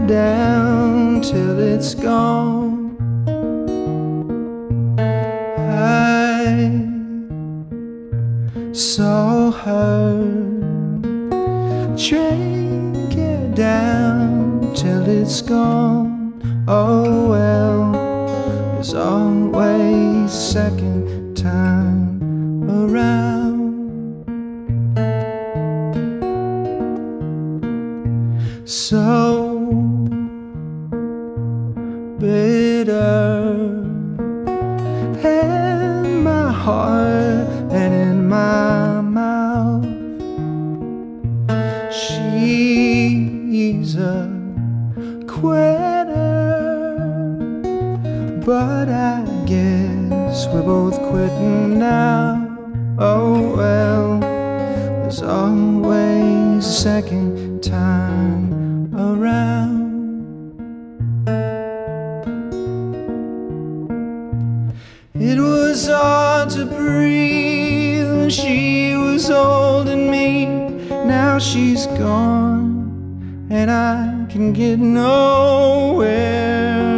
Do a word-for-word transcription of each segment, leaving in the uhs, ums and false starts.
down till it's gone. I saw her drink it down till it's gone. Oh well, there's always second time around. So bitter in my heart and in my mouth. She's a quitter, but I guess we're both quitting now. Oh well, there's always a second time around. It was hard to breathe when she was holding me. Now she's gone and I can get nowhere.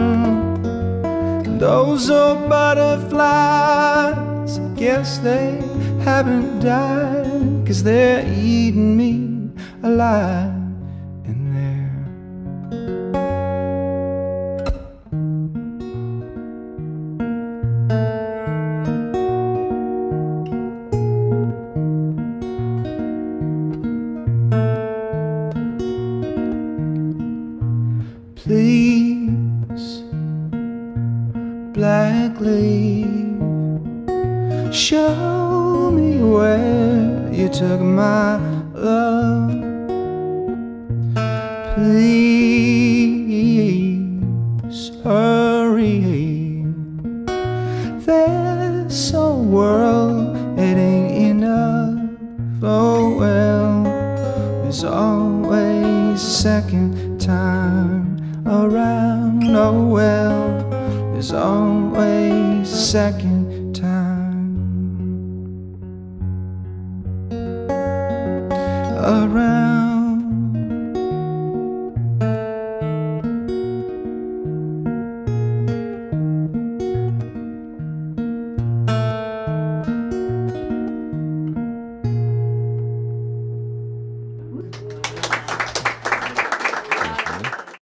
Those old butterflies, I guess they haven't died, 'cause they're eating me alive in there. Please, black leaf, show me where you took my love. Please hurry, this old world, it ain't enough. Oh well, there's always a second time around. Oh well, there's always a second time around.